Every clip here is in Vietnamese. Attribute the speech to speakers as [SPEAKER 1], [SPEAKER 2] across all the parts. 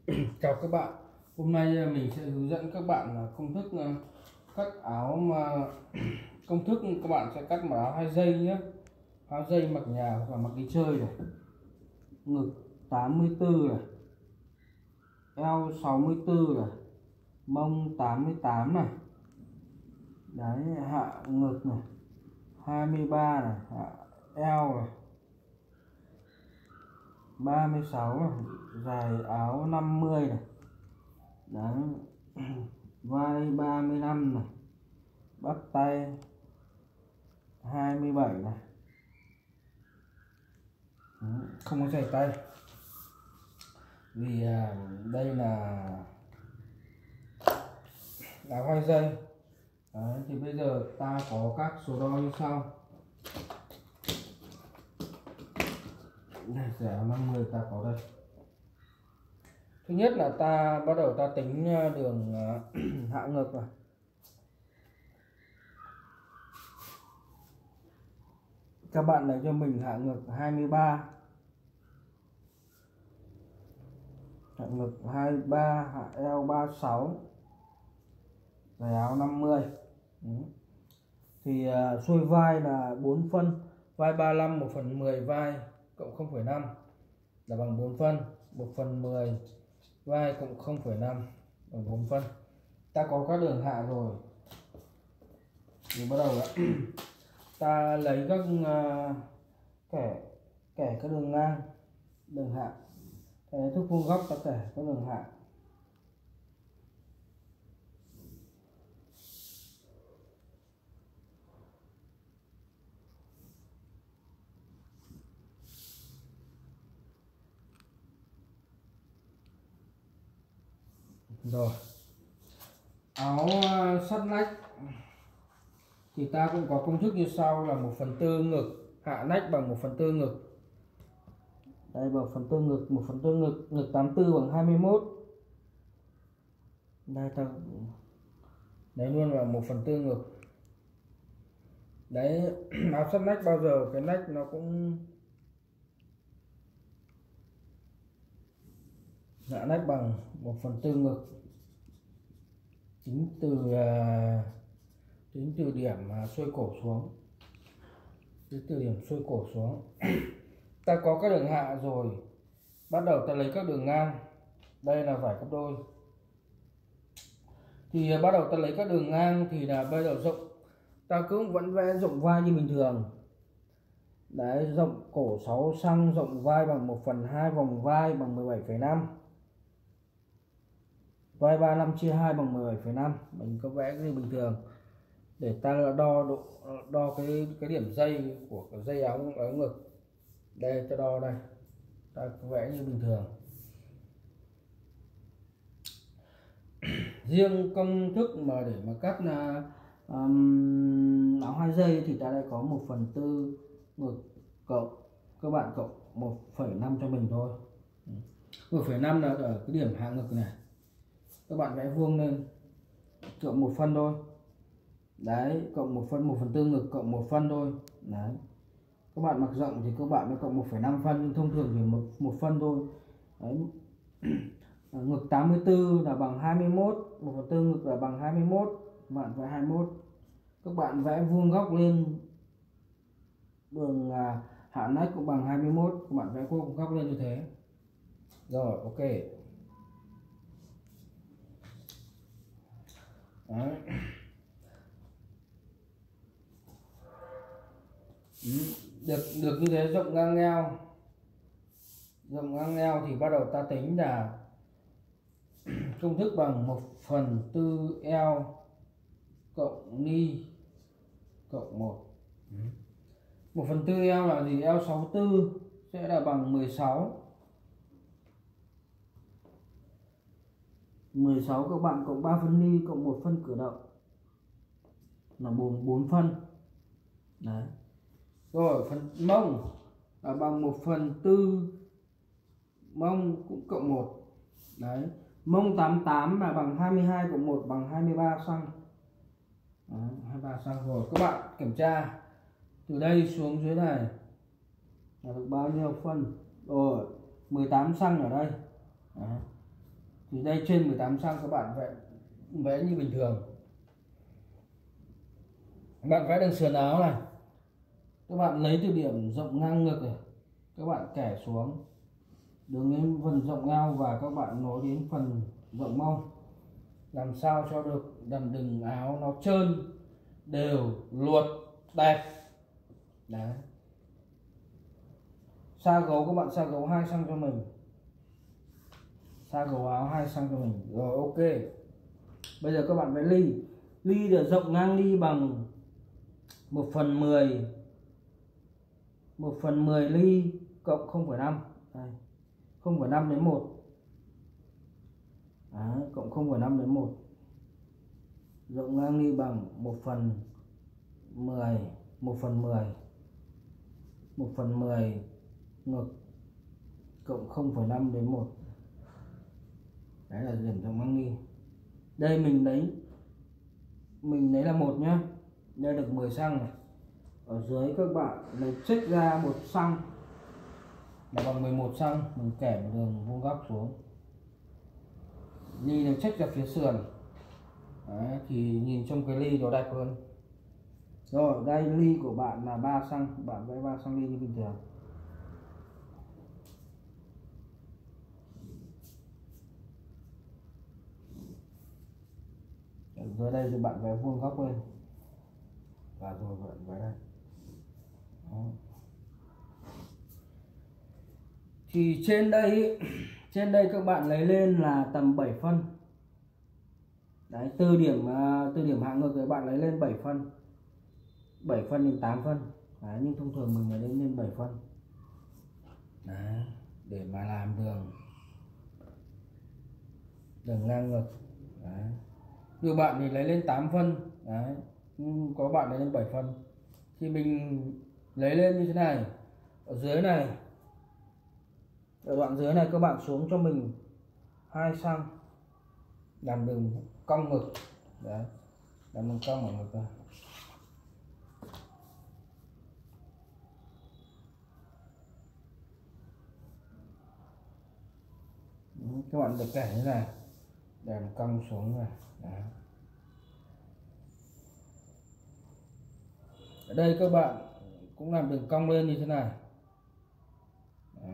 [SPEAKER 1] Chào các bạn, hôm nay mình sẽ hướng dẫn các bạn là công thức cắt áo mà công thức các bạn sẽ cắt một áo 2 giây nhé. Áo giây mặc nhà hoặc là mặc đi chơi này. Ngực 84 này, eo 64 này, mông 88 này. Đấy, hạ ngực này 23 này, hạ eo này 36 này, dài áo 50 này. Đấy, vai 35 này, bắp tay 27 này. Không có giày tay vì đây là áo 2 giây. Đấy, thì bây giờ ta có các số đo như sau. Đây, giày áo 50 ta có đây. Thứ nhất là ta bắt đầu ta tính đường hạ ngực này. Các bạn lấy cho mình hạ ngực 23. Hạ ngực 23, hạ eo 36, giày áo 50. Thì xuôi vai là 4 phân, vai 35 1/10 vai cộng 0,5 là bằng 4 phân, 1/10 vai cộng 0,5 bằng 4 phân. Ta có các đường hạ rồi thì bắt đầu ta lấy các kẻ các đường ngang, đường hạ. Thế thước vuông góc ta kẻ các đường hạ. Rồi, áo sắt nách thì ta cũng có công thức như sau là 1/4 ngực, hạ nách bằng 1/4 ngực. Đây, bằng 1/4 ngực, 1/4 ngực, ngực 84 bằng 21. Đây ta lấy luôn là 1/4 ngực. Đấy, áo sắt nách bao giờ cái nách nó cũng hạ nách bằng 1/4 ngực. Tính từ điểm xuôi cổ xuống. Tính từ điểm xuôi cổ xuống. Ta có các đường hạ rồi, bắt đầu ta lấy các đường ngang. Đây là vải cặp đôi. Thì bắt đầu ta lấy các đường ngang thì là bây giờ rộng, ta cũng vẫn vẽ rộng vai như bình thường. Đấy, rộng cổ 6 cm, rộng vai bằng 1/2 vòng vai bằng 17,5. Vai 35 chia 2 bằng 17,5. Mình có vẽ như bình thường để ta đo cái điểm dây của cái dây áo ngực. Đây ta đo đây, ta vẽ như bình thường. Riêng công thức mà để mà cắt áo 2 giây thì ta đây có 1/4 ngực cộng, các bạn cộng 1,5 cho mình thôi. 1,5 là ở cái điểm hạ ngực này, các bạn vẽ vuông lên, cộng 1 phân thôi. Đấy, cộng 1 phân, 1/4 ngực cộng 1 phân thôi. Đấy, các bạn mặc rộng thì các bạn mới cộng 1,5 phân, nhưng thông thường thì một phân thôi. Đấy, ngực 84 là bằng 21, 1/4 ngực là bằng 21, các bạn vẽ 21. Các bạn vẽ vuông góc lên, đường hạ nách cũng bằng 21, các bạn vẽ vuông góc lên như thế. Rồi, ok. Đấy. Được như thế, rộng ngang eo. Rộng ngang eo thì bắt đầu ta tính là công thức bằng 1/4 eo cộng ni cộng 1. 1/4 eo là gì? Eo 64 sẽ là bằng 16. 16 các bạn cộng 3 phân ni cộng 1 phân cử động là 4 phân. Đấy. Rồi, phần mông là bằng 1/4 mông cũng cộng 1. Đấy, mông 88 là bằng 22 cộng 1 bằng 23 cm. 23 cm rồi. Các bạn kiểm tra từ đây xuống dưới này là được bao nhiêu phân. Rồi, 18 cm ở đây. Đấy. Thì đây trên 18 cm các bạn vẽ như bình thường. Các bạn vẽ đường sườn áo này, các bạn lấy từ điểm rộng ngang ngực này, các bạn kẻ xuống đường đến phần rộng eo và các bạn nối đến phần rộng mông, làm sao cho được đầm đường áo nó trơn đều luột đẹp. Đấy. Sa gấu các bạn sa gấu 2 cm cho mình, sa gấu áo 2 cm cho mình. Rồi ok. Bây giờ các bạn vẽ ly. Ly được rộng ngang ly bằng 1/10, 1/10 ly cộng 0,5. Đây. 0,5 đến 1. Đấy, cộng 0,5 đến 1. Rộng ngang ly bằng 1/10, 1/10, 1/10 ngực cộng 0,5 đến 1. Đấy là điểm rộng ngang ly. Đây mình lấy là 1 nhá. Đây được 10 cm này. Ở dưới các bạn lấy check ra 1 cm là bằng 11 cm, mình kẻ một đường vuông góc xuống. Ly nó check ra phía sườn. Đấy, thì nhìn trong cái ly nó đẹp hơn. Rồi, đây ly của bạn là 3 cm, bạn vẽ 3 cm ly như bình thường. Ở dưới đây thì bạn vẽ vuông góc lên. Và rồi bạn vẽ đây. Đó. Thì trên đây các bạn lấy lên là tầm 7 phân. Đấy, từ điểm hạ ngực các bạn lấy lên 7 phân. 7 phân đến 8 phân. Đấy, nhưng thông thường mình lấy lên 7 phân. Đấy, để mà làm đường ngang ngực. Đấy. Nhiều bạn thì lấy lên 8 phân. Đấy, nhưng có bạn lấy lên 7 phân. Thì mình lấy lên như thế này. Ở dưới này, ở đoạn dưới này các bạn xuống cho mình 2 cm làm đường cong ngực. Đấy, làm đường cong ở ngực này. Các bạn được kẻ như này, để cong xuống này. Đấy. Ở đây các bạn cũng làm đường cong lên như thế này. Đấy.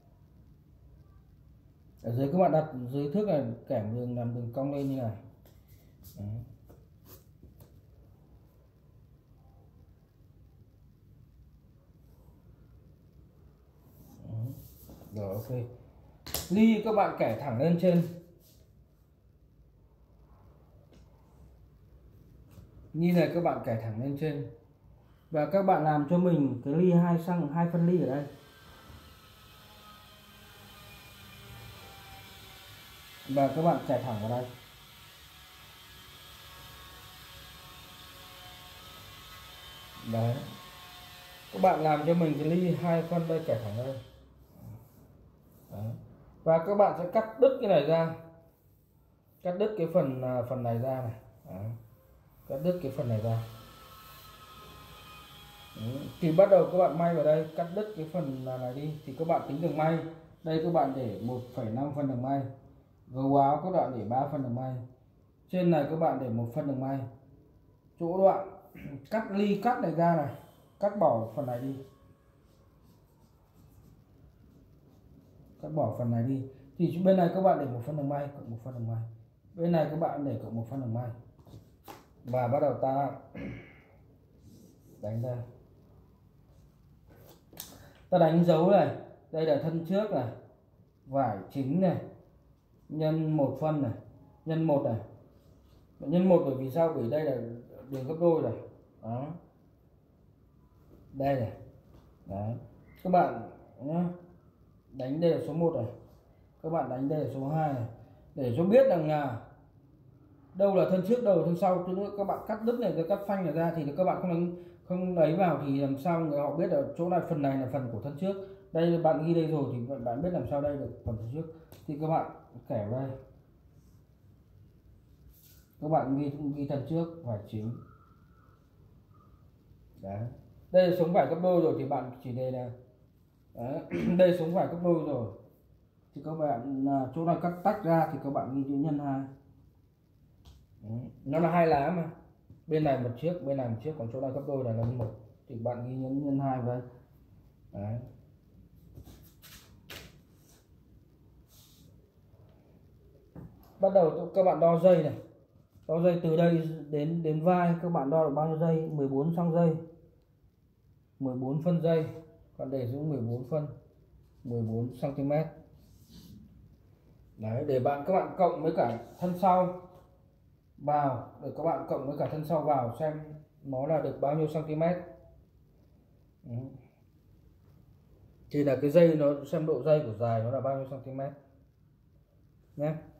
[SPEAKER 1] Ở dưới các bạn đặt dưới thước là kẻ đường làm đường cong lên như này. Đấy. Đấy. Rồi ok. Ly các bạn kẻ thẳng lên trên. Như này các bạn kẻ thẳng lên trên. Và các bạn làm cho mình cái ly 2 phân ly ở đây. Và các bạn kẻ thẳng vào đây. Đấy. Các bạn làm cho mình cái ly 2 phân đây, kẻ thẳng đây. Đấy. Và các bạn sẽ cắt đứt cái này ra. Cắt đứt cái phần này ra này. Đấy. Cắt đứt cái phần này ra. Đấy. Thì bắt đầu các bạn may vào đây, cắt đứt cái phần này đi. Thì các bạn tính đường may. Đây các bạn để 1,5 phân đường may. Gấu áo các bạn để 3 phân đường may. Trên này các bạn để 1 phân đường may. Chỗ đoạn cắt ly cắt này ra này, cắt bỏ phần này đi. Cắt bỏ phần này đi. Thì bên này các bạn để 1 phân đường may, cộng 1 phân đường may. Bên này các bạn để cộng 1 phân đường may. Và bắt đầu ta đánh đây. Ta đánh dấu này. Đây là thân trước này, vải chính này, nhân 1 phân này, nhân 1 này. Nhân 1 bởi vì sao? Bởi đây là đường gấp đôi này. Đó. Đây này. Đấy. Các bạn nhá, đánh đây là số 1 này. Các bạn đánh đây là số 2 này. Để cho biết rằng là đâu là thân trước, đâu là thân sau. Chứ nữa các bạn cắt đứt này, cắt phanh này ra thì các bạn không lấy vào thì làm sao người họ biết ở chỗ này, phần này là phần của thân trước. Đây bạn ghi đây rồi thì bạn biết làm sao đây được phần thân trước. Thì các bạn kẻ vào đây. Các bạn ghi thân trước vải chính. Đấy. Đây là sống vải gấp đôi rồi thì bạn chỉ đây là đấy. Đây sống vải gấp đôi rồi thì các bạn chỗ nào cắt tách ra thì các bạn ghi chữ nhân 2. Nó là 2 lá mà, bên này một chiếc, bên này một chiếc, còn chỗ nào gấp đôi là nhân 1 thì bạn ghi nhân 2 vào đây. Đấy. Bắt đầu các bạn đo dây này, đo dây từ đây đến vai, các bạn đo được bao nhiêu giây? 14 cm giây, 14 phân giây, còn để xuống 14 phân, 14 cm. Đấy, để các bạn cộng với cả thân sau vào, để các bạn cộng với cả thân sau vào xem nó là được bao nhiêu cm. Thì là cái dây nó xem độ dây của dài nó là bao nhiêu cm nhé.